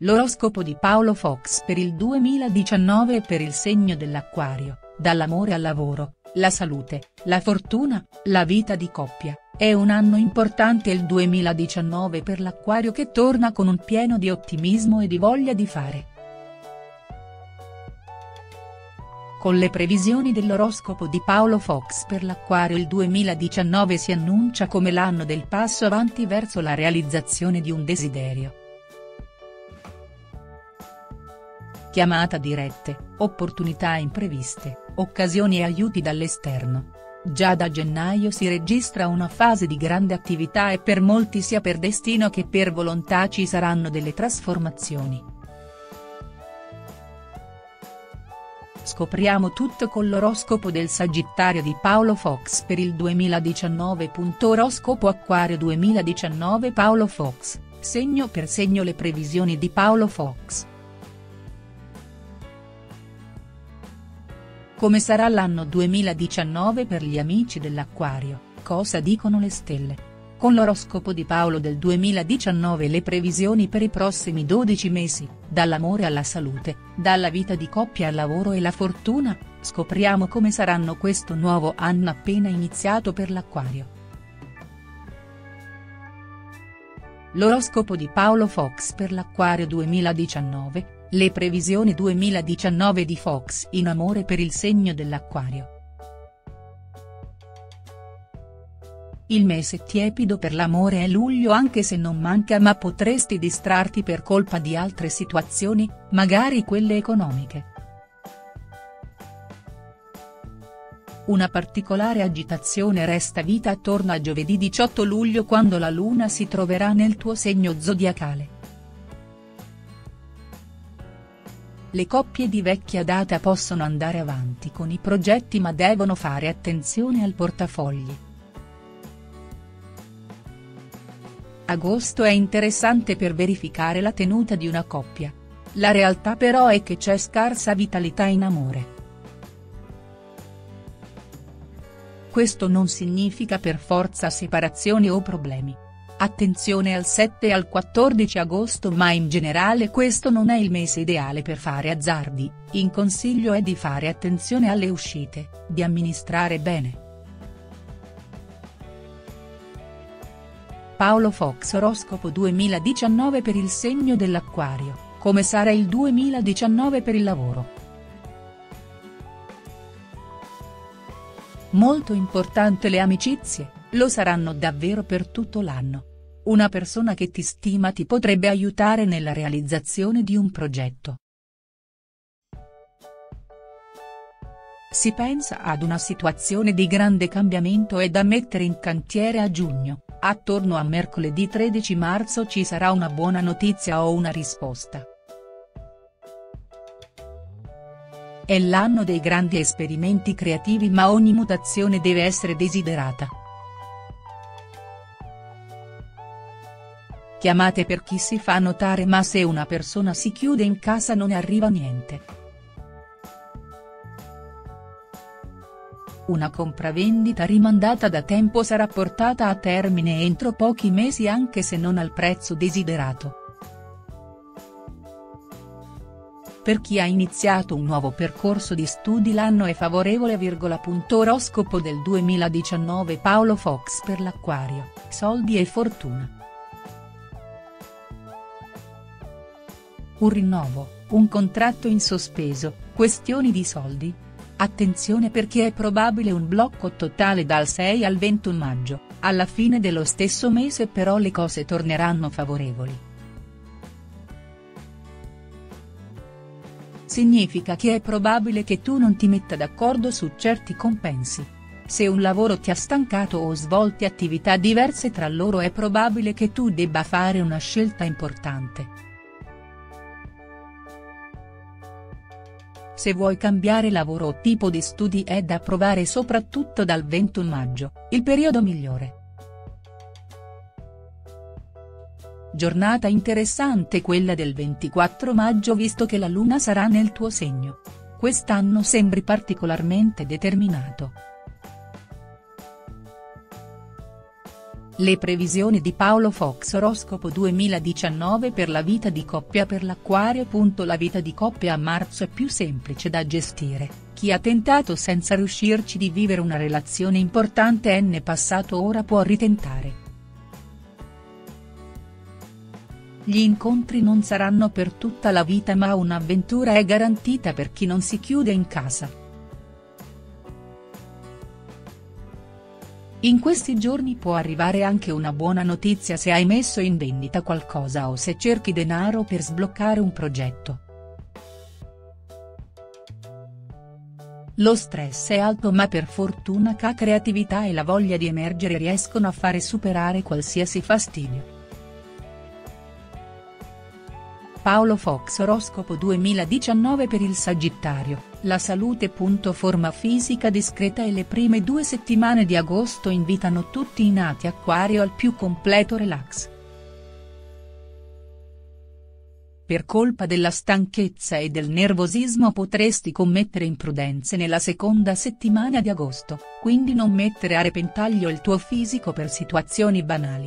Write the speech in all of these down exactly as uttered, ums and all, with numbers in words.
L'oroscopo di Paolo Fox per il duemiladiciannove per il segno dell'Acquario, dall'amore al lavoro, la salute, la fortuna, la vita di coppia. È un anno importante il duemiladiciannove per l'Acquario che torna con un pieno di ottimismo e di voglia di fare. Con le previsioni dell'oroscopo di Paolo Fox per l'Acquario il duemiladiciannove si annuncia come l'anno del passo avanti verso la realizzazione di un desiderio. Chiamata dirette, opportunità impreviste, occasioni e aiuti dall'esterno. Già da gennaio si registra una fase di grande attività e per molti sia per destino che per volontà ci saranno delle trasformazioni. Scopriamo tutto con l'oroscopo del Sagittario di Paolo Fox per il duemiladiciannove. Oroscopo Acquario duemiladiciannove Paolo Fox, segno per segno le previsioni di Paolo Fox. Come sarà l'anno duemiladiciannove per gli amici dell'Acquario, cosa dicono le stelle? Con l'oroscopo di Paolo del duemiladiciannove le previsioni per i prossimi dodici mesi, dall'amore alla salute, dalla vita di coppia al lavoro e la fortuna, scopriamo come saranno questo nuovo anno appena iniziato per l'Acquario. L'oroscopo di Paolo Fox per l'Acquario duemiladiciannove. Le previsioni duemiladiciannove di Fox in amore per il segno dell'Acquario. Il mese tiepido per l'amore è luglio anche se non manca ma potresti distrarti per colpa di altre situazioni, magari quelle economiche. Una particolare agitazione resta vita attorno a giovedì diciotto luglio quando la luna si troverà nel tuo segno zodiacale. Le coppie di vecchia data possono andare avanti con i progetti ma devono fare attenzione al portafogli. Agosto è interessante per verificare la tenuta di una coppia. La realtà però è che c'è scarsa vitalità in amore. Questo non significa per forza separazioni o problemi. Attenzione al sette e al quattordici agosto ma in generale questo non è il mese ideale per fare azzardi, in consiglio è di fare attenzione alle uscite, di amministrare bene. Paolo Fox oroscopo duemiladiciannove per il segno dell'Acquario, come sarà il duemiladiciannove per il lavoro? Molto importante le amicizie, lo saranno davvero per tutto l'anno. Una persona che ti stima ti potrebbe aiutare nella realizzazione di un progetto. Si pensa ad una situazione di grande cambiamento e da mettere in cantiere a giugno, attorno a mercoledì tredici marzo ci sarà una buona notizia o una risposta. È l'anno dei grandi esperimenti creativi ma ogni mutazione deve essere desiderata. Chiamate per chi si fa notare ma se una persona si chiude in casa non arriva niente. Una compravendita rimandata da tempo sarà portata a termine entro pochi mesi anche se non al prezzo desiderato. Per chi ha iniziato un nuovo percorso di studi l'anno è favorevole. Oroscopo del duemiladiciannove Paolo Fox per l'Acquario, soldi e fortuna. Un rinnovo, un contratto in sospeso, questioni di soldi? Attenzione perché è probabile un blocco totale dal sei al ventuno maggio, alla fine dello stesso mese però le cose torneranno favorevoli. Significa che è probabile che tu non ti metta d'accordo su certi compensi. Se un lavoro ti ha stancato o svolti attività diverse tra loro è probabile che tu debba fare una scelta importante. Se vuoi cambiare lavoro o tipo di studi è da provare soprattutto dal ventuno maggio, il periodo migliore. Giornata interessante quella del ventiquattro maggio visto che la luna sarà nel tuo segno. Quest'anno sembri particolarmente determinato. Le previsioni di Paolo Fox Oroscopo duemiladiciannove per la vita di coppia per l'Acquario. La vita di coppia a marzo è più semplice da gestire, chi ha tentato senza riuscirci di vivere una relazione importante n passato ora può ritentare. Gli incontri non saranno per tutta la vita ma un'avventura è garantita per chi non si chiude in casa. In questi giorni può arrivare anche una buona notizia se hai messo in vendita qualcosa o se cerchi denaro per sbloccare un progetto. Lo stress è alto ma per fortuna la creatività e la voglia di emergere riescono a fare superare qualsiasi fastidio. Paolo Fox Oroscopo duemiladiciannove per il Sagittario, la salute. Forma fisica discreta e le prime due settimane di agosto invitano tutti i nati Acquario al più completo relax. Per colpa della stanchezza e del nervosismo potresti commettere imprudenze nella seconda settimana di agosto, quindi non mettere a repentaglio il tuo fisico per situazioni banali.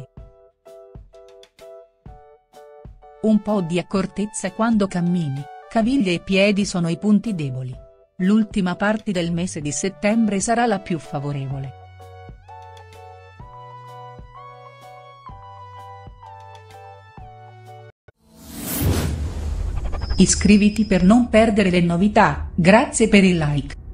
Un po' di accortezza quando cammini, caviglie e piedi sono i punti deboli. L'ultima parte del mese di settembre sarà la più favorevole. Iscriviti per non perdere le novità, grazie per il like.